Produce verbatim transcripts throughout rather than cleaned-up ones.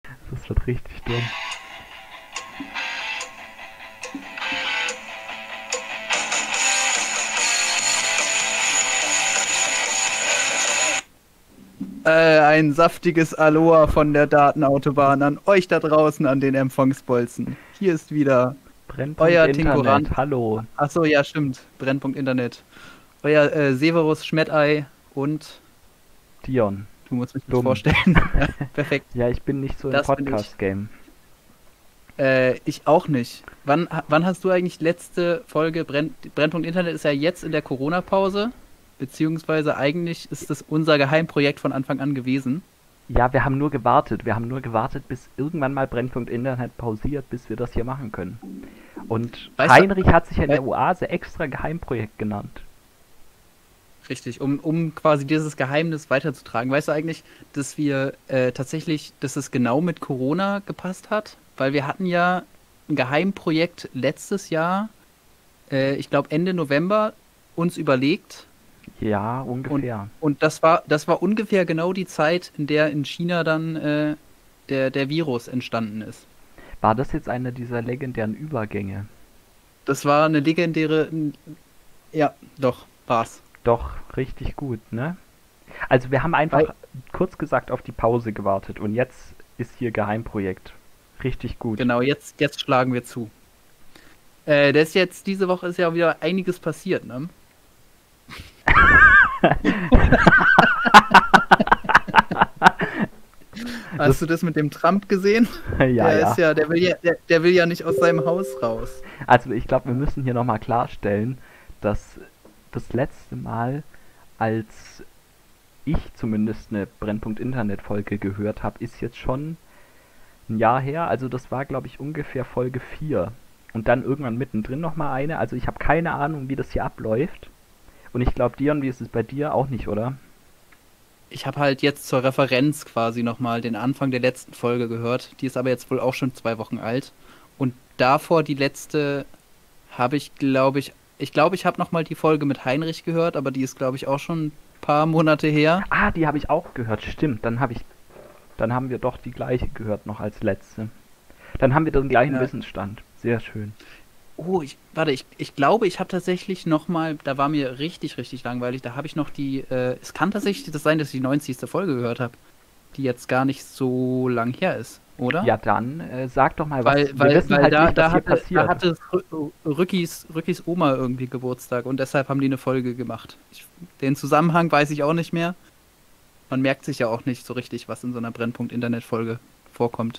Das wird richtig dumm. Äh, ein saftiges Aloha von der Datenautobahn an euch da draußen an den Empfangsbolzen. Hier ist wieder Brennpunkt euer Tinkorant. Internet, hallo. Achso, ja, stimmt. Brennpunkt Internet. Euer äh, Severus Schmettei und Dion. du musst mich nicht Dumm. vorstellen. Ja, perfekt. Ja, ich bin nicht so im Das bin ich. Podcast-Game. Äh, ich auch nicht. Wann, wann hast du eigentlich letzte Folge Brenn, Brennpunkt Internet ist ja jetzt in der Corona-Pause, beziehungsweise eigentlich ist das unser Geheimprojekt von Anfang an gewesen. Ja, wir haben nur gewartet. Wir haben nur gewartet, bis irgendwann mal Brennpunkt Internet pausiert, bis wir das hier machen können. Und Weißt du- Heinrich hat sich ja in der Wei- Oase extra Geheimprojekt genannt. Richtig, um, um quasi dieses Geheimnis weiterzutragen. Weißt du eigentlich, dass wir äh, tatsächlich, dass es genau mit Corona gepasst hat? Weil wir hatten ja ein Geheimprojekt letztes Jahr, äh, ich glaube Ende November, uns überlegt. Ja, ungefähr. Und das war, das war ungefähr genau die Zeit, in der in China dann äh, der, der Virus entstanden ist. War das jetzt einer dieser legendären Übergänge? Das war eine legendäre. Ja, doch, war's. Doch, richtig gut, ne? Also wir haben einfach Weil- kurz gesagt auf die Pause gewartet und jetzt ist hier Geheimprojekt. Richtig gut. Genau, jetzt, jetzt schlagen wir zu. Äh, das ist jetzt, diese Woche ist ja wieder einiges passiert, ne? Hast du das mit dem Trump gesehen? ja, der ja. ist ja, der will ja, der, der will ja nicht aus seinem Haus raus. Also ich glaube, wir müssen hier nochmal klarstellen, dass das letzte Mal, als ich zumindest eine Brennpunkt-Internet-Folge gehört habe, ist jetzt schon ein Jahr her. Also das war, glaube ich, ungefähr Folge vier. Und dann irgendwann mittendrin nochmal eine. Also ich habe keine Ahnung, wie das hier abläuft. Und ich glaube, Dion, wie ist es bei dir? Auch nicht, oder? Ich habe halt jetzt zur Referenz quasi nochmal den Anfang der letzten Folge gehört. Die ist aber jetzt wohl auch schon zwei Wochen alt. Und davor die letzte habe ich, glaube ich, ich glaube, ich habe nochmal die Folge mit Heinrich gehört, aber die ist, glaube ich, auch schon ein paar Monate her. Ah, die habe ich auch gehört. Stimmt, dann habe ich, dann haben wir doch die gleiche gehört noch als letzte. Dann haben wir den gleichen Ja. Wissensstand. Sehr schön. Oh, ich, warte, ich, ich glaube, ich habe tatsächlich nochmal, da war mir richtig, richtig langweilig, da habe ich noch die, äh, es kann tatsächlich das sein, dass ich die neunzigste Folge gehört habe, die jetzt gar nicht so lang her ist, oder? Ja, dann äh, sag doch mal, was. Weil, wir weil, wissen weil halt da, nicht, da, was hier hatte, passiert. da hatte Rü- Rückis, Rückis Oma irgendwie Geburtstag und deshalb haben die eine Folge gemacht. Ich, den Zusammenhang weiß ich auch nicht mehr. Man merkt sich ja auch nicht so richtig, was in so einer Brennpunkt-Internet-Folge vorkommt.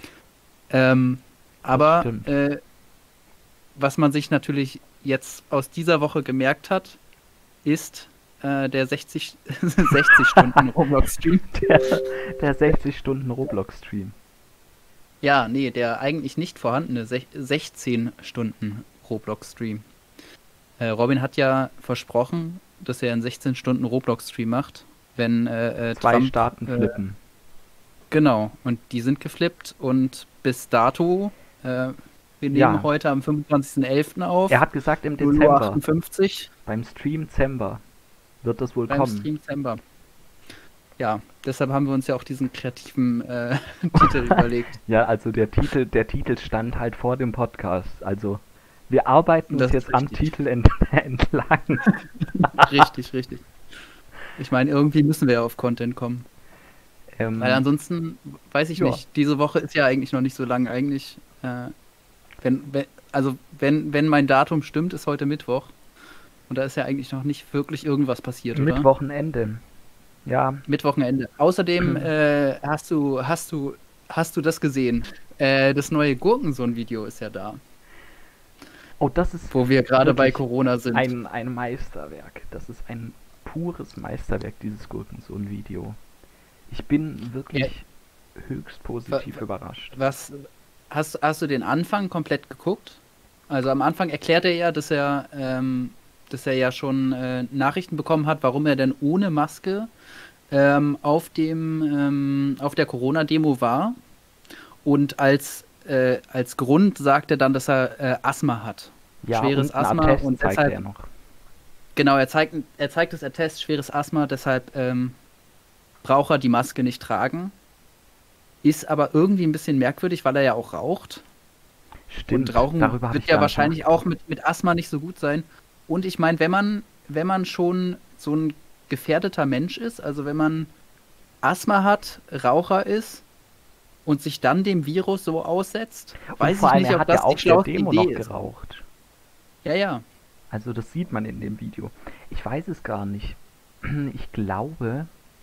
Ähm, aber stimmt. äh, was man sich natürlich jetzt aus dieser Woche gemerkt hat, ist äh, der sechzig, sechzig Stunden Roblox-Stream. Der, der sechzig Stunden Roblox-Stream. Ja, nee, der eigentlich nicht vorhandene sech- sechzehn Stunden Roblox-Stream. Äh, Robin hat ja versprochen, dass er einen sechzehn Stunden Roblox-Stream macht, wenn äh, äh, Zwei Trump, Staaten äh, flippen. Genau, und die sind geflippt und bis dato, äh, wir nehmen Ja. heute am fünfundzwanzigsten elften auf, Er hat gesagt, im null Uhr Dezember, achtundfünfzig beim Stream Dezember, wird das wohl beim kommen. Stream Dezember. Ja, deshalb haben wir uns ja auch diesen kreativen äh, Titel überlegt. Ja, also der Titel, der Titel stand halt vor dem Podcast. Also wir arbeiten Das uns ist jetzt am richtig. Titel ent entlang. Richtig, richtig. Ich meine, irgendwie müssen wir ja auf Content kommen. Ähm, Weil ansonsten, weiß ich ja. nicht, diese Woche ist ja eigentlich noch nicht so lang. Eigentlich, äh, wenn, wenn, also wenn, wenn mein Datum stimmt, ist heute Mittwoch. Und da ist ja eigentlich noch nicht wirklich irgendwas passiert, oder? mit Wochenende. Ja, Mittwochenende. Außerdem äh, hast du, hast du, hast du das gesehen? Äh, das neue Gurkensohn-Video ist ja da, oh, das ist wo wir gerade bei wirklich Corona sind. ein, ein Meisterwerk. Das ist ein pures Meisterwerk, dieses Gurkensohn-Video. Ich bin wirklich höchst positiv Wa- überrascht. Was hast, hast du den Anfang komplett geguckt? Also am Anfang erklärt er ja, dass er, ähm, dass er ja schon äh, Nachrichten bekommen hat, warum er denn ohne Maske ähm, auf dem ähm, auf der Corona-Demo war. Und als äh, als Grund sagt er dann, dass er äh, Asthma hat. Ja, schweres und ein Asthma Attest und zeigt deshalb- er noch. Genau, er zeigt, er zeigt das Attest, schweres Asthma, deshalb ähm, braucht er die Maske nicht tragen. ist aber irgendwie ein bisschen merkwürdig, weil er ja auch raucht. Stimmt, Und Rauchen darüber habe wird ich ja gar nicht wahrscheinlich auch nachgedacht. mit, mit Asthma nicht so gut sein. Und ich meine, wenn man, wenn man schon so ein gefährdeter Mensch ist, also wenn man Asthma hat, Raucher ist und sich dann dem Virus so aussetzt, Und weiß vor ich allem, nicht, er ob hat ja das die auf der schlauste Demo Idee noch ist. geraucht. Ja, ja. Also das sieht man in dem Video. Ich weiß es gar nicht. Ich glaube,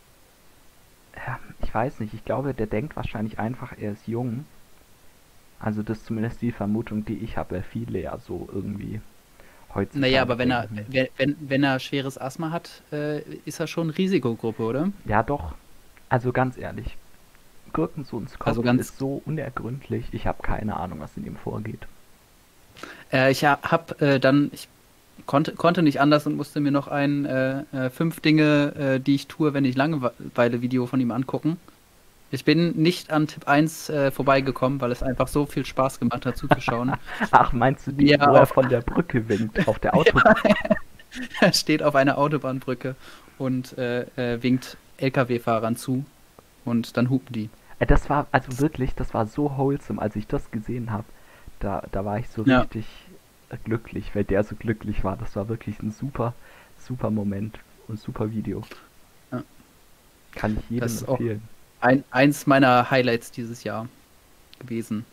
ja, ich weiß nicht, ich glaube, der denkt wahrscheinlich einfach, er ist jung. Also das ist zumindest die Vermutung, die ich habe, weil viele ja so irgendwie Naja, heutzutage aber wenn er, denken. wenn, wenn wenn er schweres Asthma hat, äh, ist er schon Risikogruppe, oder? Ja, doch. Also ganz ehrlich, Gurkensohns Also Kopf ganz. ist so unergründlich. Ich habe keine Ahnung, was in ihm vorgeht. Äh, ich ha- hab äh, dann, ich konnte, konnte nicht anders und musste mir noch ein äh, äh, fünf Dinge, äh, die ich tue, wenn ich Langeweile-Video von ihm angucken. Ich bin nicht an Tipp eins äh, vorbeigekommen, weil es einfach so viel Spaß gemacht hat zuzuschauen. Ach, meinst du Wie den, er wo er auf, von der Brücke winkt, auf der Autobahn? er steht auf einer Autobahnbrücke und äh, äh, winkt L K W-Fahrern zu und dann hupen die. Äh, Das war, also wirklich, das war so wholesome, als ich das gesehen habe. Da, da war ich so Ja, richtig äh, glücklich, weil der so glücklich war. Das war wirklich ein super, super Moment und super Video. ja. Kann ich Das jedem ist auch empfehlen. ein, eins meiner Highlights dieses Jahr gewesen.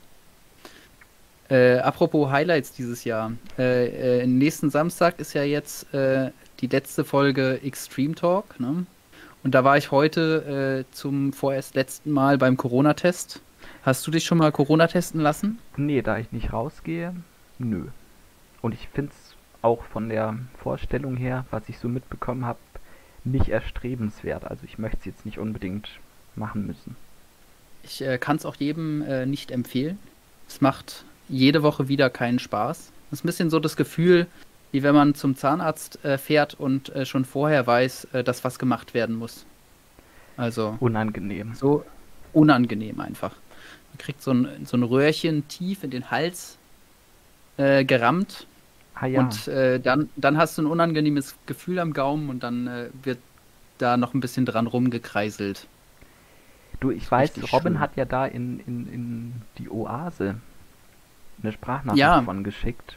Äh, apropos Highlights dieses Jahr. Äh, äh, nächsten Samstag ist ja jetzt äh, die letzte Folge Extreme Talk, ne? Und da war ich heute äh, zum vorerst letzten Mal beim Corona-Test. Hast du dich schon mal Corona testen lassen? Nee, da ich nicht rausgehe, nö. Und ich finde es auch von der Vorstellung her, was ich so mitbekommen habe, nicht erstrebenswert. Also ich möchte es jetzt nicht unbedingt machen müssen. Ich äh, kann es auch jedem äh, nicht empfehlen. Es macht jede Woche wieder keinen Spaß. Es ist ein bisschen so das Gefühl, wie wenn man zum Zahnarzt äh, fährt und äh, schon vorher weiß, äh, dass was gemacht werden muss. Also Unangenehm. so unangenehm einfach. Man kriegt so ein, so ein Röhrchen tief in den Hals äh, gerammt Ah ja, und äh, dann, dann hast du ein unangenehmes Gefühl am Gaumen und dann äh, wird da noch ein bisschen dran rumgekreiselt. du, ich Ist richtig weiß, Robin schlimm. hat ja da in, in, in die Oase eine Sprachnachricht Ja, von geschickt.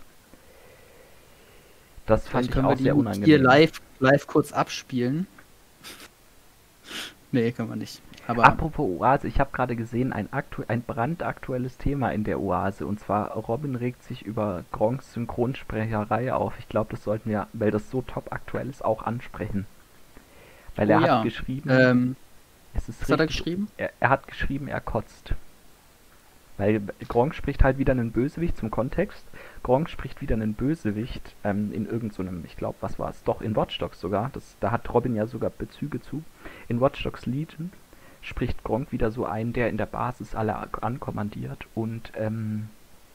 Das fand vielleicht ich können wir auch sehr die hier unangenehm. live, live kurz abspielen. Nee, können wir nicht. Aber Apropos Oase, ich habe gerade gesehen, ein, aktu ein brandaktuelles Thema in der Oase. Und zwar, Robin regt sich über Gronks Synchronsprecherei auf. Ich glaube, das sollten wir, weil das so top aktuell ist, auch ansprechen. Weil oh er hat ja. geschrieben, Ähm, es ist was hat er richtig, geschrieben? er, er hat geschrieben, er kotzt. Weil Gronk spricht halt wieder einen Bösewicht zum Kontext. Gronk spricht wieder einen Bösewicht ähm, in irgendeinem, so einem, ich glaube, was war es? Doch, in Watch Dogs sogar. Das, da hat Robin ja sogar Bezüge zu. In Watch Dogs Legion spricht Gronk wieder so ein, der in der Basis alle ankommandiert. Und ähm,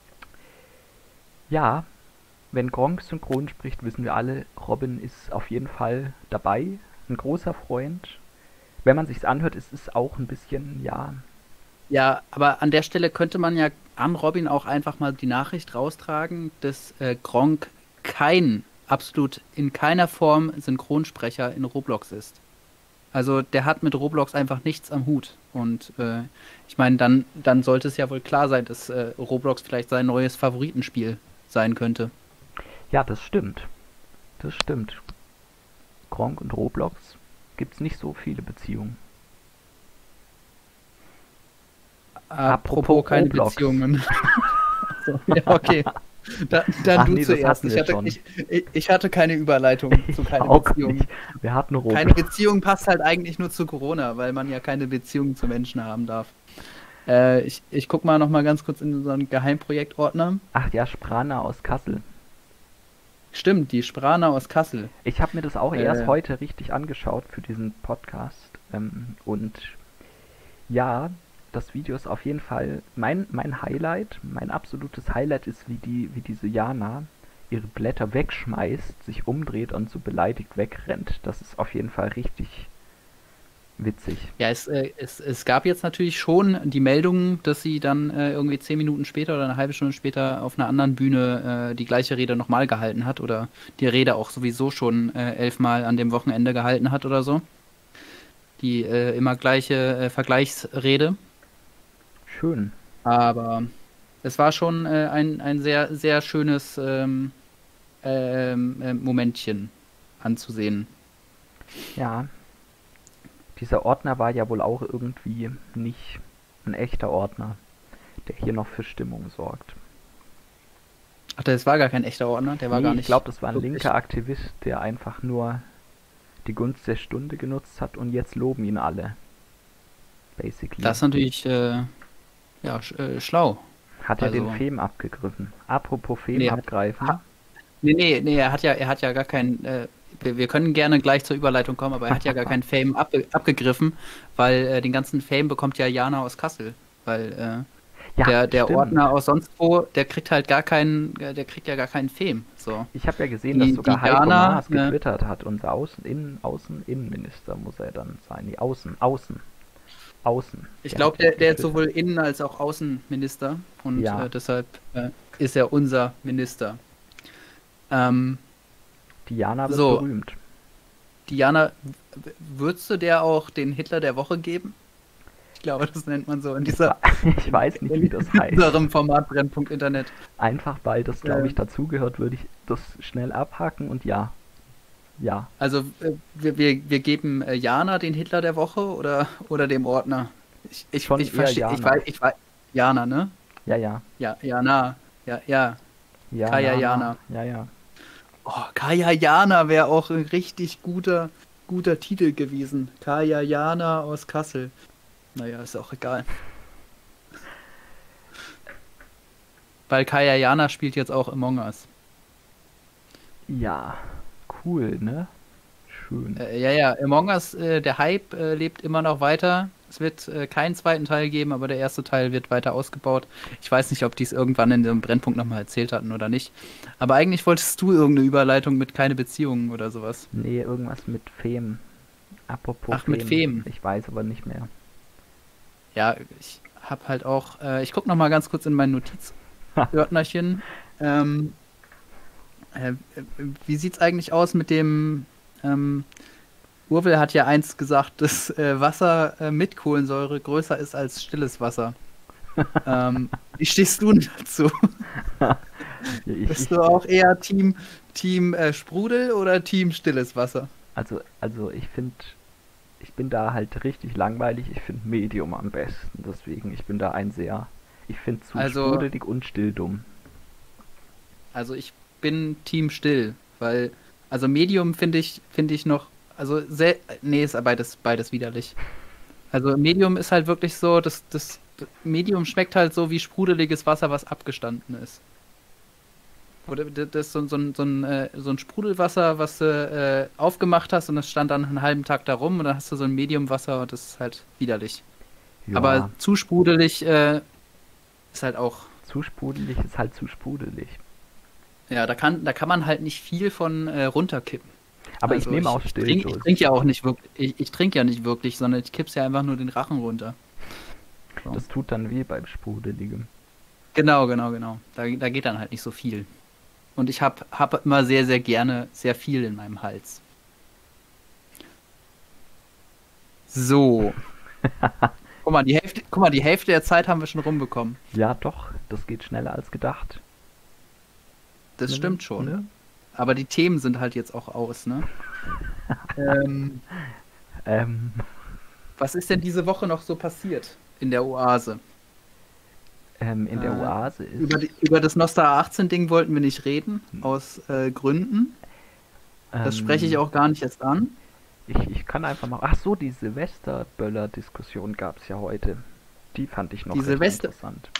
ja, wenn Gronk synchron spricht, wissen wir alle, Robin ist auf jeden Fall dabei. Ein großer Freund. Wenn man sich's anhört, ist es auch ein bisschen, ja, Ja, aber an der Stelle könnte man ja an Robin auch einfach mal die Nachricht raustragen, dass äh, Gronkh kein, absolut in keiner Form Synchronsprecher in Roblox ist. Also der hat mit Roblox einfach nichts am Hut. Und äh, ich meine, dann, dann sollte es ja wohl klar sein, dass äh, Roblox vielleicht sein neues Favoritenspiel sein könnte. ja, das stimmt. Das stimmt. Gronk und Roblox gibt's nicht so viele Beziehungen. Apropos Apropos keine Roblox. Beziehungen. So, ja, okay. Da, dann Ach du nee, das zuerst. hatten Ich wir hatte, schon. ich, ich ich hatte keine Überleitung zu Ich keine auch Beziehungen. nicht. Wir hatten Keine Roblox. Beziehung passt halt eigentlich nur zu Corona, weil man ja keine Beziehung zu Menschen haben darf. Äh, ich, ich guck mal noch mal ganz kurz in unseren Geheimprojektordner. Ach ja, Sprana aus Kassel. Stimmt, die Sprana aus Kassel. Ich habe mir das auch erst Äh, heute richtig angeschaut für diesen Podcast. Ähm, und ja, das Video ist auf jeden Fall mein, mein Highlight. Mein absolutes Highlight ist, wie die, wie diese Jana ihre Blätter wegschmeißt, sich umdreht und so beleidigt wegrennt. Das ist auf jeden Fall richtig witzig. ja, es, äh, es, es gab jetzt natürlich schon die Meldung, dass sie dann äh, irgendwie zehn Minuten später oder eine halbe Stunde später auf einer anderen Bühne äh, die gleiche Rede nochmal gehalten hat oder die Rede auch sowieso schon äh, elfmal an dem Wochenende gehalten hat oder so. Die äh, immer gleiche äh, Vergleichsrede. Schön. Aber es war schon äh, ein, ein sehr, sehr schönes ähm, ähm, äh, Momentchen anzusehen. Ja, dieser Ordner war ja wohl auch irgendwie nicht ein echter Ordner, der hier noch für Stimmung sorgt. Ach, das war gar kein echter Ordner, der war Nee, gar ich nicht glaube, das war ein wirklich. linker Aktivist, der einfach nur die Gunst der Stunde genutzt hat und jetzt loben ihn alle. Basically. Das ist natürlich äh, ja, sch äh, schlau. Hat er den Also, Fame abgegriffen? Apropos Fame nee, hat, abgreifen. ha, nee, nee, nee, er hat ja, er hat ja gar kein, äh, wir, wir können gerne gleich zur Überleitung kommen, aber er hat ja gar keinen Fame abge abgegriffen, weil äh, den ganzen Fame bekommt ja Jana aus Kassel. Weil äh, Ja, der, der stimmt. Ordner aus sonst wo, der kriegt halt gar keinen, äh, der kriegt ja gar keinen Fame. So. Ich habe ja gesehen, Die- dass sogar die Heiko Jana, Maas äh, getwittert hat. Unser Außen, Innen, Außen, Innenminister muss er dann sein. Die Außen, Außen, Außen. Ich Der glaube, hat der, jetzt der ist getwittert. sowohl Innen- als auch Außenminister und Ja. äh, deshalb äh, ist er unser Minister. Ähm, Diana wird so. berühmt. Diana, w- würdest du der auch den Hitler der Woche geben? Ich glaube, das nennt man so in dieser Ich weiß nicht, wie das in heißt. unserem Format Brennpunkt Internet. Einfach weil das, glaube ich, Ähm. dazugehört, würde ich das schnell abhaken und ja. Ja. Also äh, wir, wir, wir geben äh, Jana den Hitler der Woche oder, oder dem Ordner? Ich, ich, Schon ich eher verstehe, ich Jana. weiß, ich weiß, Jana, ne? Ja, ja. Ja, Jana, ja, ja. Ja, Kaya na, Jana. na. Ja, ja. Oh, Kaya Jana wäre auch ein richtig guter, guter Titel gewesen. Kaya Jana aus Kassel. Naja, ist auch egal. Weil Kaya Jana spielt jetzt auch Among Us. Ja. Cool, ne? Schön. Äh, ja, ja, Among Us, äh, der Hype äh, lebt immer noch weiter. Es wird äh, keinen zweiten Teil geben, aber der erste Teil wird weiter ausgebaut. Ich weiß nicht, ob die es irgendwann in dem Brennpunkt nochmal erzählt hatten oder nicht. Aber eigentlich wolltest du irgendeine Überleitung mit keine Beziehungen oder sowas. Nee, irgendwas mit Fame. Apropos Ach, mit Fame. Ich weiß aber nicht mehr. Ja, ich hab halt auch, äh, ich guck noch mal ganz kurz in mein Notizordnerchen. ähm, äh, wie sieht's eigentlich aus mit dem, ähm, Urwel hat ja einst gesagt, dass äh, Wasser äh, mit Kohlensäure größer ist als stilles Wasser. ähm, wie stehst du denn dazu? Ja, ich, Bist ich, du auch eher Team, Team äh, Sprudel oder Team stilles Wasser? also, also ich finde, ich bin da halt richtig langweilig. Ich finde Medium am besten. Deswegen, ich bin da ein sehr, ich finde zu Also- sprudelig und still dumm. Also ich bin Team still, weil, also Medium finde ich, finde ich noch, also sehr, nee, ist beides, beides widerlich. Also Medium ist halt wirklich so, das, das Medium schmeckt halt so wie sprudeliges Wasser, was abgestanden ist. Oder das ist so, so, ein- so, ein, äh, so ein Sprudelwasser, was du äh, aufgemacht hast und das stand dann einen halben Tag da rum und dann hast du so ein Mediumwasser und das ist halt widerlich. Ja, Aber zu sprudelig äh, ist halt auch, zu sprudelig ist halt zu sprudelig. ja, da kann, da kann man halt nicht viel von äh, runterkippen. Aber Also ich nehme auch Ich still. trinke ich trink ja auch nicht wirklich, ich, ich trinke ja nicht wirklich, sondern ich kipp's ja einfach nur den Rachen runter. So. Das tut dann weh beim Sprudeligem. Genau, genau, genau. Da, da geht dann halt nicht so viel. Und ich hab, hab immer sehr, sehr gerne sehr viel in meinem Hals. So. Guck mal, die Hälfte, guck mal, die Hälfte der Zeit haben wir schon rumbekommen. Ja, doch, das geht schneller als gedacht. Das Ne, stimmt schon. ne? Aber die Themen sind halt jetzt auch aus, ne? ähm, Ähm, was ist denn diese Woche noch so passiert in der Oase? ähm, in der Äh, Oase ist. Über, die, über das Nostra achtzehn-Ding wollten wir nicht reden, aus äh, Gründen. Das ähm, spreche ich auch gar nicht erst an. Ich, ich kann einfach mal. Ach so, die Silvesterböller-Diskussion gab es ja heute. Die fand ich noch Die recht Silvester- interessant.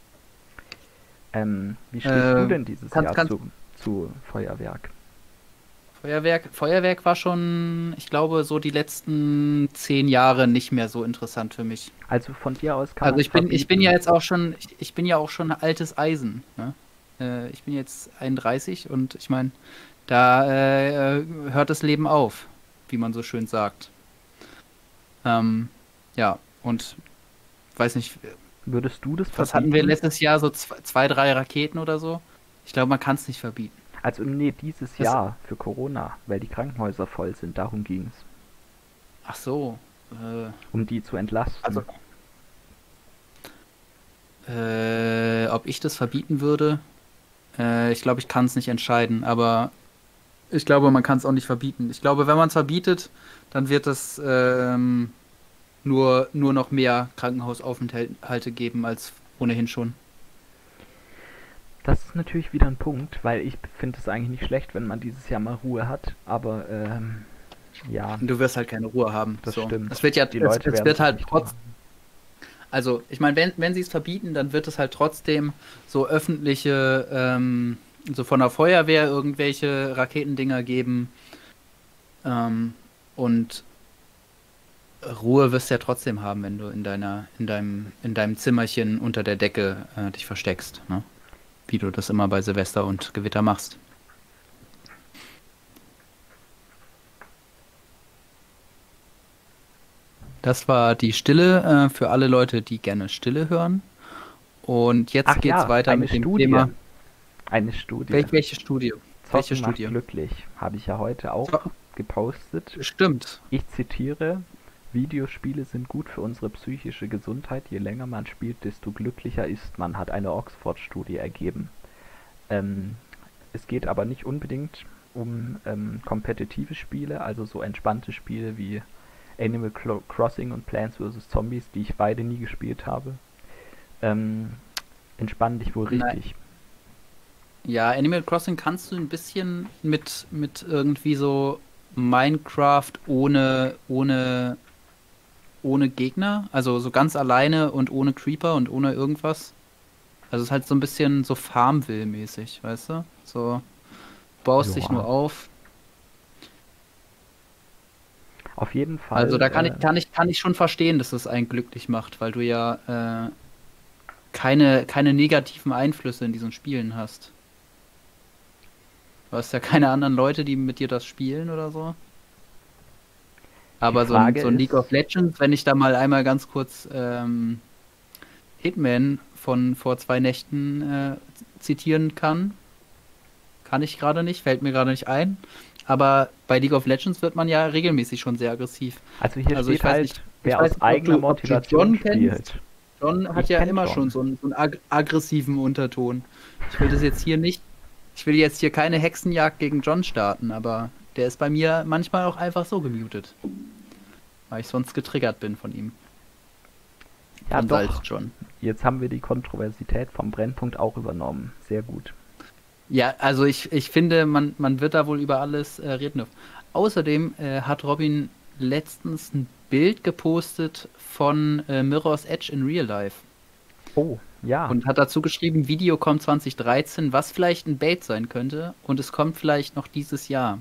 Ähm, wie stehst Äh, du denn dieses kannst- Jahr kannst- zu, zu Feuerwerk? Feuerwerk, Feuerwerk war schon, ich glaube, so die letzten zehn Jahre nicht mehr so interessant für mich. Also von dir aus kann Also man ich bin, ich bin verbieten. ja jetzt auch schon, ich, ich bin ja auch schon altes Eisen. Ne? Äh, ich bin jetzt einunddreißig und ich meine, da äh, hört das Leben auf, wie man so schön sagt. Ähm, ja, und weiß nicht, Würdest du das was verbieten? hatten wir letztes Jahr, so zwei, zwei drei Raketen oder so? Ich glaube, man kann es nicht verbieten. Also nee, dieses Das- Jahr für Corona, weil die Krankenhäuser voll sind, darum ging es. Ach so. Äh, Um die zu entlasten. also, Äh, ob ich das verbieten würde? Äh, ich glaube, ich kann es nicht entscheiden, aber ich glaube, man kann es auch nicht verbieten. Ich glaube, wenn man es verbietet, dann wird es ähm, nur, nur noch mehr Krankenhausaufenthalte geben als ohnehin schon. Das ist natürlich wieder ein Punkt, weil ich finde es eigentlich nicht schlecht, wenn man dieses Jahr mal Ruhe hat, aber ähm, ja, Und du wirst halt keine Ruhe haben. das So. stimmt. Es wird ja, Die es, Leute es werden wird sich halt nicht trotz, dran. also ich meine, wenn, wenn sie es verbieten, dann wird es halt trotzdem so öffentliche, ähm, so von der Feuerwehr irgendwelche Raketendinger geben. Ähm, und Ruhe wirst du ja trotzdem haben, wenn du in deiner, in deinem, in deinem Zimmerchen unter der Decke äh, dich versteckst, ne? Wie du das immer bei Silvester und Gewitter machst. Das war die Stille äh, für alle Leute, die gerne Stille hören. Und jetzt Ach geht's ja, weiter eine mit dem Studie. Thema. Eine Studie. Wel welche Studie? Welche Zocken macht Studie? glücklich. Habe ich ja heute auch Zo- gepostet. Stimmt. Ich zitiere: Videospiele sind gut für unsere psychische Gesundheit. Je länger man spielt, desto glücklicher ist man, hat eine Oxford-Studie ergeben. Ähm, es geht aber nicht unbedingt um ähm, kompetitive Spiele, also so entspannte Spiele wie Animal Clo- Crossing und Plants versus. Zombies, die ich beide nie gespielt habe. Ähm, entspann dich wohl Nein. richtig. Ja, Animal Crossing kannst du ein bisschen mit, mit irgendwie so Minecraft ohne, ohne, ohne Gegner, also so ganz alleine und ohne Creeper und ohne irgendwas. Also es ist halt so ein bisschen so Farmville-mäßig, weißt du? So, baust dich nur Ja, auf. auf jeden Also Fall. da kann ich, Äh, kann ich, kann ich schon verstehen, dass es einen glücklich macht, weil du ja äh, keine, keine negativen Einflüsse in diesen Spielen hast. Du hast ja keine anderen Leute, die mit dir das spielen oder so. die Aber so ein, Frage so ein League of ist, Legends, wenn ich da mal einmal ganz kurz ähm, Hitman von vor zwei Nächten äh, zitieren kann, kann ich gerade nicht, fällt mir gerade nicht ein. Aber bei League of Legends wird man ja regelmäßig schon sehr aggressiv. also hier Also ich steht weiß nicht, halt, ich wer weiß aus nicht, ob eigener du, ob du Motivation John kennst. spielt. John hat Ich ja kenne immer schon John. so einen, so einen ag aggressiven Unterton. Ich will das jetzt hier nicht, ich will jetzt hier keine Hexenjagd gegen John starten, aber der ist bei mir manchmal auch einfach so gemutet, weil ich sonst getriggert bin von ihm. Ja, Von doch. Salz-John. Jetzt haben wir die Kontroversität vom Brennpunkt auch übernommen. Sehr gut. Ja, also ich, ich finde, man, man wird da wohl über alles äh, reden dürfen. Außerdem äh, hat Robin letztens ein Bild gepostet von äh, Mirror's Edge in Real Life Oh, ja. und hat dazu geschrieben, Video kommt zwanzig dreizehn, was vielleicht ein Bait sein könnte und es kommt vielleicht noch dieses Jahr.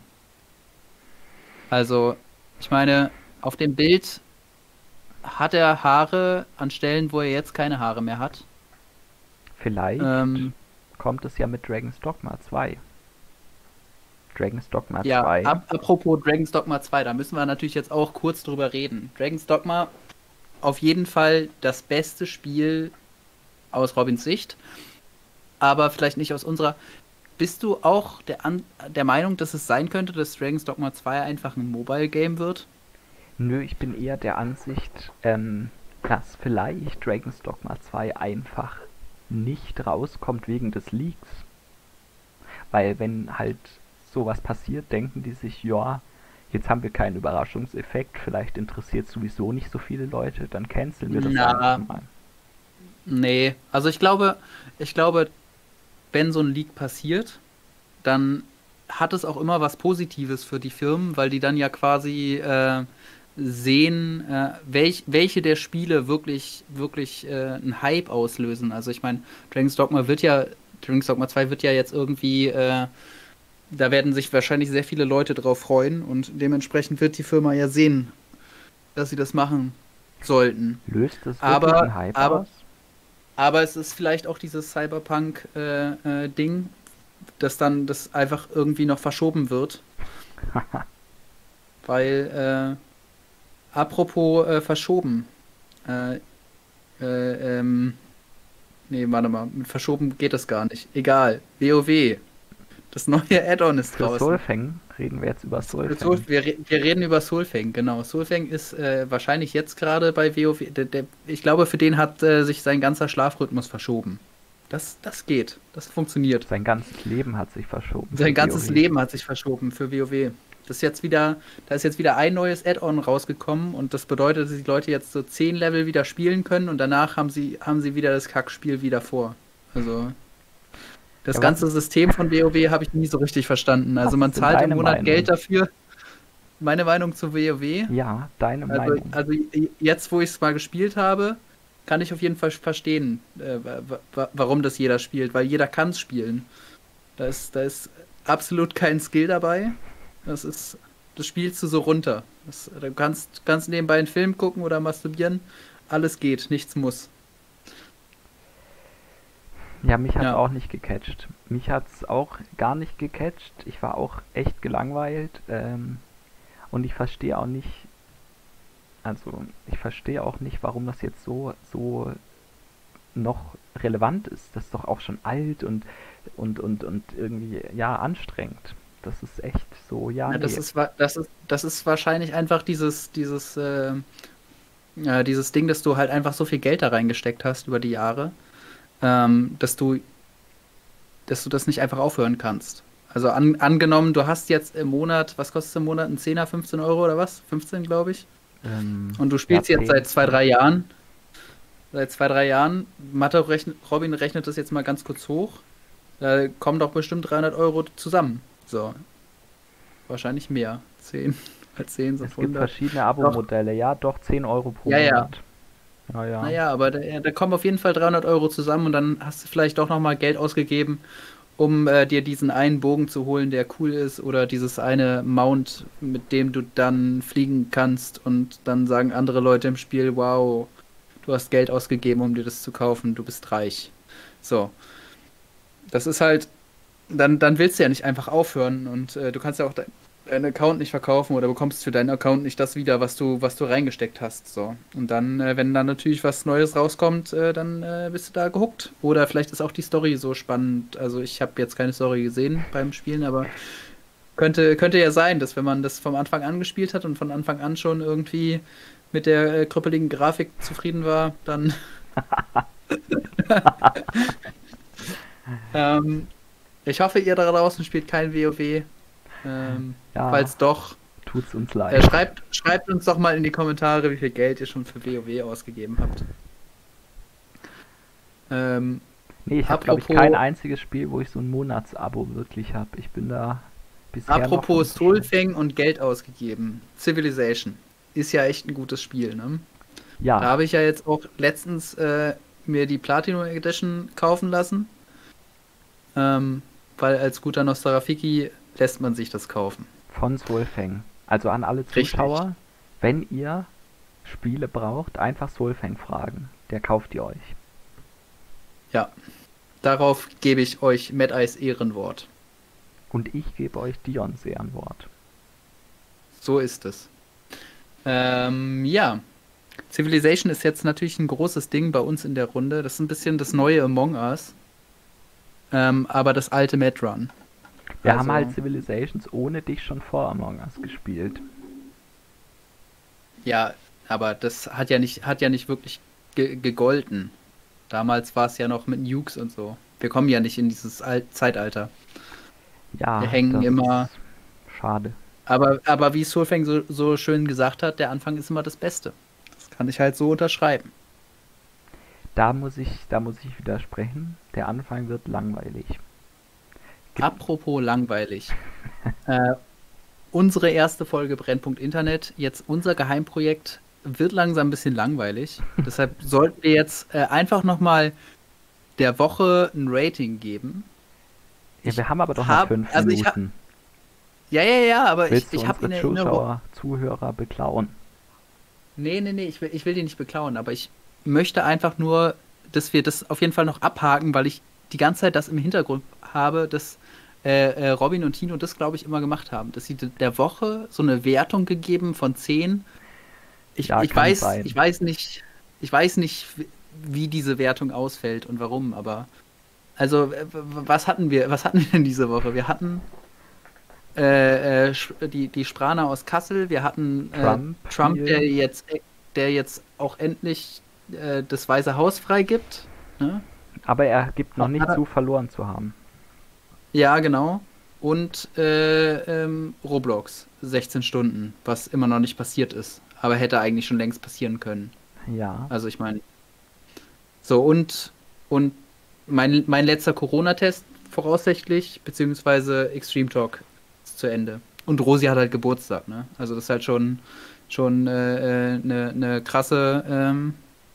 Also, ich meine, auf dem Bild hat er Haare an Stellen, wo er jetzt keine Haare mehr hat. Vielleicht Ähm, kommt es ja mit Dragon's Dogma zwei. Dragon's Dogma ja, zwei. ap apropos Dragon's Dogma zwei, da müssen wir natürlich jetzt auch kurz drüber reden. Dragon's Dogma, auf jeden Fall das beste Spiel aus Robins Sicht, aber vielleicht nicht aus unserer. Bist du auch der, An der Meinung, dass es sein könnte, dass Dragon's Dogma zwei einfach ein Mobile-Game wird? Nö, ich bin eher der Ansicht, ähm, dass vielleicht Dragon's Dogma zwei einfach nicht rauskommt wegen des Leaks. Weil wenn halt sowas passiert, denken die sich, ja, jetzt haben wir keinen Überraschungseffekt, vielleicht interessiert sowieso nicht so viele Leute, dann canceln wir das Na, einfach mal. nee. Also ich glaube, ich glaube, wenn so ein Leak passiert, dann hat es auch immer was Positives für die Firmen, weil die dann ja quasi äh, sehen, äh, welch, welche der Spiele wirklich, wirklich äh, einen Hype auslösen. Also ich meine, Dragon's Dogma wird ja, Dragon's Dogma zwei wird ja jetzt irgendwie, äh, da werden sich wahrscheinlich sehr viele Leute drauf freuen und dementsprechend wird die Firma ja sehen, dass sie das machen sollten. Löst das wirklich Aber, einen Hype aber, aus? aber es ist vielleicht auch dieses Cyberpunk-Ding, äh, äh, Ding, dass dann das einfach irgendwie noch verschoben wird. Weil, äh, apropos äh, verschoben. Äh, äh, ähm, nee, warte mal, mit verschoben geht das gar nicht. Egal. WoW. Das neue Add-on ist Für draußen. Solfang reden wir jetzt über Solfang. Soul, wir, re- wir reden über Solfang, genau. Solfang ist äh, wahrscheinlich jetzt gerade bei WoW. Der, der, ich glaube, für den hat äh, sich sein ganzer Schlafrhythmus verschoben. Das, das geht. Das funktioniert. Sein ganzes Leben hat sich verschoben. Sein für ganzes WoW. Leben hat sich verschoben für WoW. Das ist jetzt wieder, da ist jetzt wieder ein neues Add-on rausgekommen und das bedeutet, dass die Leute jetzt so zehn Level wieder spielen können und danach haben sie, haben sie wieder das Kackspiel wieder vor. Also das Ja, ganze was- System von WoW habe ich nie so richtig verstanden. Also Was man ist denn zahlt im deine Monat Meinung? Geld dafür. Meine Meinung zu WoW. Ja, deine Also, Meinung. also jetzt, wo ich es mal gespielt habe, kann ich auf jeden Fall verstehen, äh, wa- wa- warum das jeder spielt, weil jeder kann es spielen. Da ist, da ist absolut kein Skill dabei. Das ist, das spielst du so runter. Das, du kannst, kannst nebenbei einen Film gucken oder masturbieren. Alles geht, nichts muss. Ja, mich hat Ja. auch nicht gecatcht. Mich hat's auch gar nicht gecatcht. Ich war auch echt gelangweilt. Ähm, und ich verstehe auch nicht, also ich verstehe auch nicht, warum das jetzt so, so noch relevant ist. Das ist doch auch schon alt und, und, und, und irgendwie, ja, anstrengend. Das ist echt so, ja, Ja, das nee. ist, wa- das ist, das ist wahrscheinlich einfach dieses, dieses, äh, ja, dieses Ding, dass du halt einfach so viel Geld da reingesteckt hast über die Jahre, ähm, dass du, dass du das nicht einfach aufhören kannst. Also an, angenommen, du hast jetzt im Monat, was kostet es im Monat? Ein Zehner, fünfzehn Euro oder was? fünfzehn, glaube ich. Ähm, Und du spielst ja, jetzt zehn. seit zwei, drei Jahren. Seit zwei, drei Jahren. Mathe rechnet, Robin rechnet das jetzt mal ganz kurz hoch. Da kommen doch bestimmt dreihundert Euro zusammen. So. Wahrscheinlich mehr. zehn. Bei zehn sind Es gibt hundert. verschiedene Abo-Modelle, ja, doch zehn Euro pro Ja, ja. Monat. Ja, ja. Naja, aber da, ja, da kommen auf jeden Fall dreihundert Euro zusammen und dann hast du vielleicht doch nochmal Geld ausgegeben, um äh, dir diesen einen Bogen zu holen, der cool ist, oder dieses eine Mount, mit dem du dann fliegen kannst und dann sagen andere Leute im Spiel, wow, du hast Geld ausgegeben, um dir das zu kaufen, du bist reich. So. Das ist halt, dann, dann willst du ja nicht einfach aufhören und äh, du kannst ja auch de deinen Account nicht verkaufen oder bekommst für deinen Account nicht das wieder, was du, was du reingesteckt hast. So. Und dann, äh, wenn dann natürlich was Neues rauskommt, äh, dann äh, bist du da gehuckt. Oder vielleicht ist auch die Story so spannend. Also ich habe jetzt keine Story gesehen beim Spielen, aber könnte, könnte ja sein, dass wenn man das vom Anfang an gespielt hat und von Anfang an schon irgendwie mit der äh, krüppeligen Grafik zufrieden war, dann ähm, ich hoffe, ihr da draußen spielt kein WoW. Ähm, Ja, falls doch, tut's uns äh, leid. schreibt, schreibt uns doch mal in die Kommentare, wie viel Geld ihr schon für WoW ausgegeben habt. Ähm, Nee, ich habe, glaube ich, apropos- kein einziges Spiel, wo ich so ein Monatsabo wirklich habe. Ich bin da bisher noch apropos nicht- Soulfang und Geld ausgegeben. Civilization ist ja echt ein gutes Spiel, ne? Da Ja, habe ich ja jetzt auch letztens äh, mir die Platinum Edition kaufen lassen. Ähm, weil als guter Nostalrafiki lässt man sich das kaufen. von Solfang. Also an alle Richtig. Zuschauer, wenn ihr Spiele braucht, einfach Solfang fragen. Der kauft ihr euch. Ja. Darauf gebe ich euch Mad Eyes Ehrenwort. Und ich gebe euch Dions Ehrenwort. So ist es. Ähm, ja. Civilization ist jetzt natürlich ein großes Ding bei uns in der Runde. Das ist ein bisschen das neue Among Us. Ähm, aber das alte Mad Run. Wir Also- haben halt Civilizations ohne dich schon vor Among Us gespielt. Ja, aber das hat ja nicht, hat ja nicht wirklich ge gegolten. Damals war es ja noch mit Nukes und so. Wir kommen ja nicht in dieses Al Zeitalter. Ja, Wir hängen das immer- ist schade. Aber, aber wie Solfang so, so schön gesagt hat, der Anfang ist immer das Beste. Das kann ich halt so unterschreiben. Da muss ich, da muss ich widersprechen. Der Anfang wird langweilig. Gibt- Apropos langweilig. äh, unsere erste Folge Brennpunkt Internet, jetzt unser Geheimprojekt, wird langsam ein bisschen langweilig. Deshalb sollten wir jetzt äh, einfach nochmal der Woche ein Rating geben. Ja, Ich wir haben aber doch hab- noch fünf also ich ha- Minuten. Ja, ja, ja, aber ich, Willst du ich habe in unsere Erinnerung. Zuschauer, Zuhörer beklauen? Nee, nee, nee, ich will, ich will die nicht beklauen, aber ich möchte einfach nur, dass wir das auf jeden Fall noch abhaken, weil ich die ganze Zeit das im Hintergrund habe, dass äh, äh, Robin und Tino das, glaube ich, immer gemacht haben. Dass sie de- der Woche so eine Wertung gegeben von zehn. Ich, Ja, ich kann weiß, sein. ich weiß nicht, ich weiß nicht, wie- wie diese Wertung ausfällt und warum, aber Also, w- w- was hatten wir? Was hatten wir denn diese Woche? Wir hatten äh, äh, Sch- die, die Spraner aus Kassel, wir hatten äh, Trump Trump, der hier. jetzt, der jetzt auch endlich äh, das Weiße Haus freigibt. Ne? Aber er gibt noch Hat nicht er- zu, verloren zu haben. Ja, genau. Und äh, ähm, Roblox, sechzehn Stunden, was immer noch nicht passiert ist. Aber hätte eigentlich schon längst passieren können. Ja. Also ich meine. So, und, und mein, mein letzter Corona-Test voraussichtlich, beziehungsweise Extreme Talk ist zu Ende. Und Rosi hat halt Geburtstag, ne? Also das ist halt schon schon äh, äh, eine ne krasse, ähm,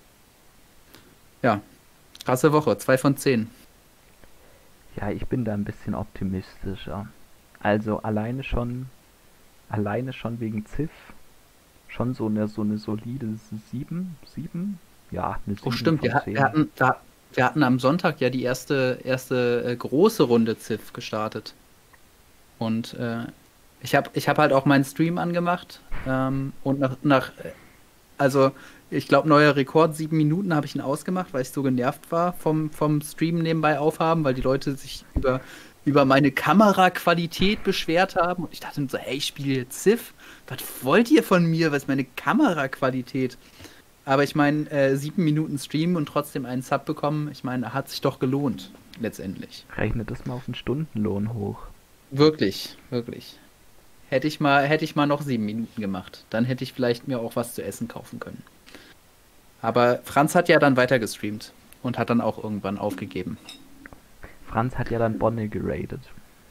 ja, krasse Woche. Zwei von zehn. Ja, ich bin da ein bisschen optimistischer. Also alleine schon, alleine schon wegen Ziff, schon so eine so eine solide sieben, sieben? Ja, eine Oh, sieben stimmt, wir, von hat- wir zehn. hatten, wir, wir hatten am Sonntag ja die erste, erste äh, große Runde Ziff gestartet. Und äh, ich habe ich hab halt auch meinen Stream angemacht. Ähm, und nach, nach, äh, also ich glaube, neuer Rekord, sieben Minuten habe ich ihn ausgemacht, weil ich so genervt war vom, vom Stream nebenbei aufhaben, weil die Leute sich über, über meine Kameraqualität beschwert haben. Und ich dachte mir so, hey, ich spiele jetzt Civ. Was wollt ihr von mir? Was ist meine Kameraqualität? Aber ich meine, äh, sieben Minuten Stream und trotzdem einen Sub bekommen, ich meine, hat sich doch gelohnt, letztendlich. Rechne das mal auf den Stundenlohn hoch. Wirklich, wirklich. Hätte ich mal, hätte ich mal noch sieben Minuten gemacht, dann hätte ich vielleicht mir auch was zu essen kaufen können. Aber Franz hat ja dann weiter gestreamt und hat dann auch irgendwann aufgegeben. Franz hat ja dann Bonne geradet.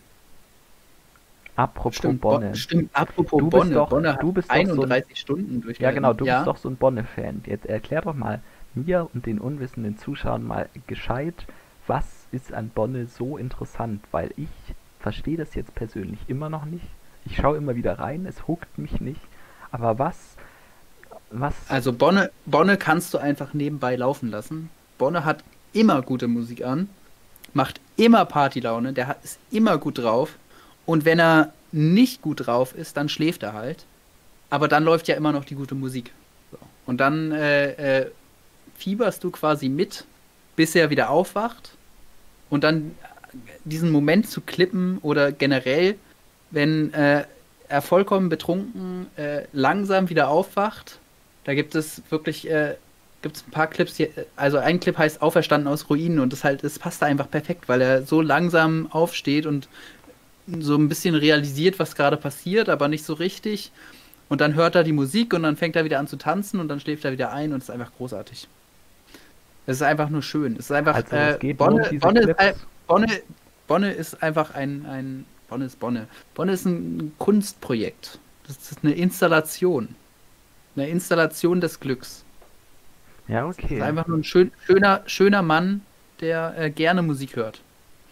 Apropos Stimmt, Bonne. Bo stimmt, apropos Du bist Bonne. doch- Bonne hat du bist doch so ein- einunddreißig Stunden Ja, durchgehalten. genau, du ja? bist doch so ein Bonne-Fan. Jetzt erklär doch mal mir und den unwissenden Zuschauern mal gescheit, was ist an Bonne so interessant? Weil ich verstehe das jetzt persönlich immer noch nicht. Ich schaue immer wieder rein, es huckt mich nicht. Aber was, was, Also Bonne, Bonne kannst du einfach nebenbei laufen lassen. Bonne hat immer gute Musik an, macht immer Partylaune, der hat, ist immer gut drauf. Und wenn er nicht gut drauf ist, dann schläft er halt. Aber dann läuft ja immer noch die gute Musik. So. Und dann äh, äh, fieberst du quasi mit, bis er wieder aufwacht. Und dann diesen Moment zu klippen oder generell, wenn äh, er vollkommen betrunken äh, langsam wieder aufwacht. Da gibt es wirklich äh, gibt es ein paar Clips hier. Also ein Clip heißt Auferstanden aus Ruinen und das halt, das passt da einfach perfekt, weil er so langsam aufsteht und so ein bisschen realisiert, was gerade passiert, aber nicht so richtig. Und dann hört er die Musik und dann fängt er wieder an zu tanzen und dann schläft er wieder ein und es ist einfach großartig. Es ist einfach nur schön. Es ist einfach also äh, es geht nur Bonne, um diese Bonne, ist, Clips. ein- Bonne, Bonne ist einfach ein, ein Bonne ist Bonne. Bonne ist ein Kunstprojekt. Das ist eine Installation. Eine Installation des Glücks. Ja, Das ist okay. einfach nur ein schön, schöner, schöner Mann, der äh, gerne Musik hört.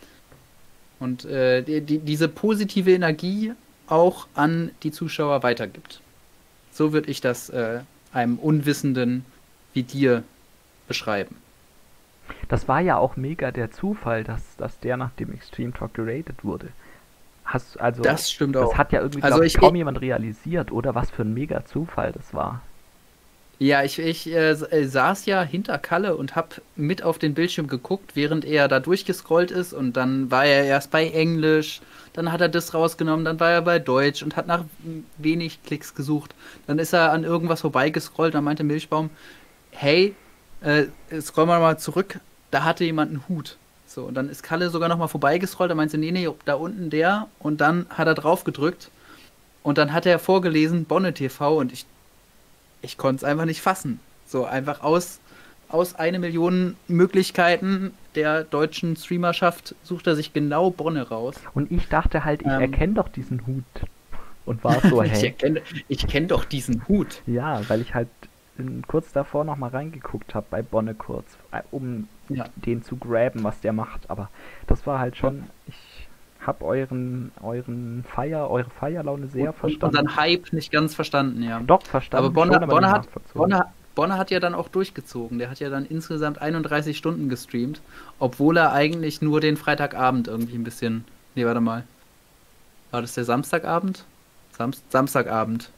Und äh, die, die, diese positive Energie auch an die Zuschauer weitergibt. So würde ich das äh, einem Unwissenden wie dir beschreiben. Das war ja auch mega der Zufall, dass, dass der nach dem Extreme Talk geratet wurde. Hast also Das stimmt das auch. hat ja irgendwie Also glaub ich, ich- kaum jemand realisiert, oder was für ein mega Zufall das war. Ja, ich, ich äh, s- äh, saß ja hinter Kalle und hab mit auf den Bildschirm geguckt, während er da durchgescrollt ist und dann war er erst bei Englisch, dann hat er das rausgenommen, dann war er bei Deutsch und hat nach mm, wenig Klicks gesucht. Dann ist er an irgendwas vorbeigescrollt, dann meinte Milchbaum, hey, äh, scroll mal mal zurück, da hatte jemand einen Hut. So, und dann ist Kalle sogar noch mal vorbeigescrollt, er meinte, nee, nee, da unten der und dann hat er drauf gedrückt und dann hat er vorgelesen, Bonne T V und ich ich konnte es einfach nicht fassen. So einfach aus, aus eine Million Möglichkeiten der deutschen Streamerschaft sucht er sich genau Bonne raus. Und ich dachte halt, ich Ähm. erkenne doch diesen Hut. Und war so, ich hä? erkenne ich kenn doch diesen Hut. Ja, weil ich halt in, kurz davor nochmal reingeguckt habe bei Bonne kurz, äh, um Ja. den zu graben, was der macht. Aber das war halt schon, ich habe euren, euren Feier, eure Feierlaune sehr Und verstanden. unseren Hype nicht ganz verstanden, ja. Doch, verstanden. aber Bonne, schon, aber Bonne, nicht hat, nachvollzogen. Bonne, Bonne hat ja dann auch durchgezogen. Der hat ja dann insgesamt einunddreißig Stunden gestreamt, obwohl er eigentlich nur den Freitagabend irgendwie ein bisschen. Nee, warte mal. War das der Samstagabend? Samst, Samstagabend.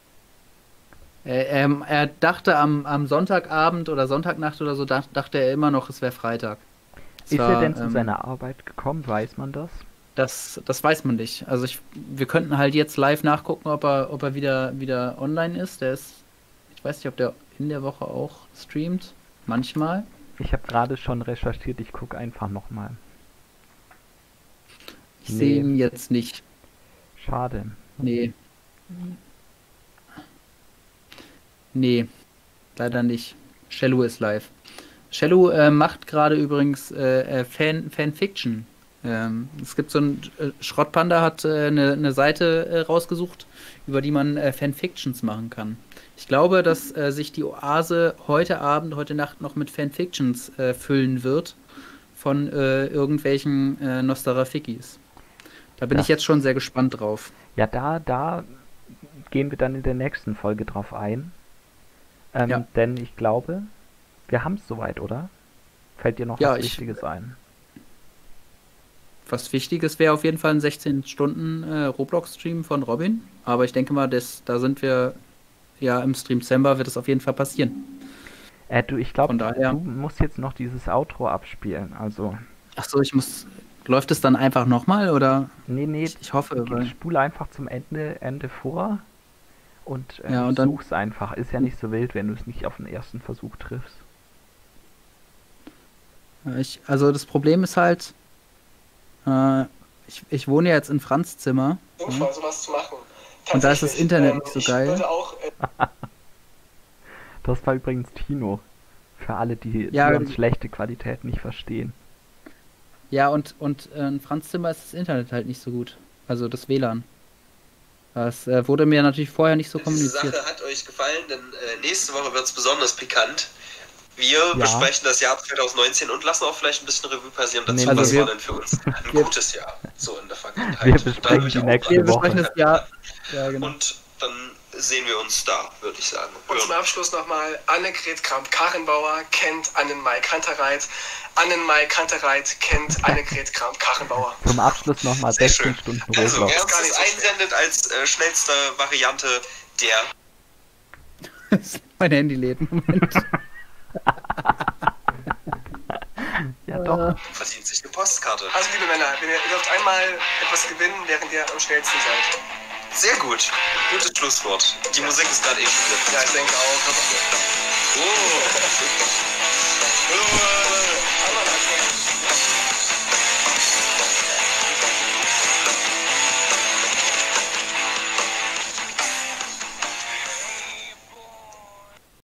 Er, ähm, er dachte am, am Sonntagabend oder Sonntagnacht oder so, dach, dachte er immer noch, es wäre Freitag. Es Ist er war, denn zu ähm, seiner Arbeit gekommen? Weiß man das? Das, das weiß man nicht. Also ich, wir könnten halt jetzt live nachgucken, ob er, ob er wieder, wieder online ist. Der ist, ich weiß nicht, ob der in der Woche auch streamt. Manchmal. Ich habe gerade schon recherchiert, ich gucke einfach nochmal. Ich Nee. sehe ihn jetzt nicht. Schade. Nee. Nee, leider nicht. Shello ist live. Shello äh, macht gerade übrigens äh, äh, Fan, Fanfiction. Ähm, es gibt so ein äh, Schrottpanda hat eine äh, ne ne Seite äh, rausgesucht, über die man äh, Fanfictions machen kann. Ich glaube, dass äh, sich die Oase heute Abend, heute Nacht noch mit Fanfictions äh, füllen wird von äh, irgendwelchen äh, Nostarafikis. Da bin Das- ich jetzt schon sehr gespannt drauf. Ja, da, da gehen wir dann in der nächsten Folge drauf ein. Ähm, Ja. Denn ich glaube, wir haben es soweit, oder? Fällt dir noch Ja, was ich- Wichtiges ein? Was Wichtiges wäre auf jeden Fall ein sechzehn Stunden äh, Roblox-Stream von Robin. Aber ich denke mal, das, da sind wir ja im Stream Dezember, wird es auf jeden Fall passieren. Äh, du, ich glaube, Von daher- du musst jetzt noch dieses Outro abspielen. Also, Achso, ich muss. Läuft es dann einfach nochmal oder? nee, nee, Ich, ich hoffe, weil. spule einfach zum Ende, Ende vor und, ähm, Ja, und dann- such's einfach. Ist ja nicht so wild, wenn du es nicht auf den ersten Versuch triffst. Ja, Ich, also das Problem ist halt, äh, ich, ich wohne ja jetzt in Franz Zimmer. sinnvoll, sowas zu machen. Und da ist das Tatsächlich, Internet ähm, nicht so ich geil. würde auch, äh, Das war übrigens Tino. Für alle, die, Ja, die uns die- schlechte Qualität nicht verstehen. Ja, und, und äh, in Franz Zimmer ist das Internet halt nicht so gut. Also das W L A N. Das äh, wurde mir natürlich vorher nicht so diese kommuniziert. Sache hat euch gefallen, denn äh, nächste Woche wird es besonders pikant. Wir Ja. besprechen das Jahr zwanzig neunzehn und lassen auch vielleicht ein bisschen Revue passieren dazu, Nee, Also was wir- war denn für uns ein wir- gutes Jahr so in der Vergangenheit. Wir Da besprechen würde ich die auch nächste dran Wir Woche. besprechen das Jahr. Ja, genau. Und dann sehen wir uns da, würde ich sagen. Und zum Abschluss nochmal, Annegret Kramp-Karrenbauer kennt Annenmai Kantereit. Annenmai Kantereit kennt Annegret Kramp-Karrenbauer. Zum Abschluss nochmal Sehr sechzehn schön. Stunden Also, Roblox. wer uns Gar nicht das so schwer. einsendet als äh, schnellste Variante, der Mein Handy lädt. Moment. Ja, doch. verdient sich eine Postkarte. Also liebe Männer, wenn ihr, ihr dürft einmal etwas gewinnen, während ihr am schnellsten seid. Sehr gut. Gutes Schlusswort. Die Musik ist gerade eh schon wieder. Ja, ich denke auch. Oh.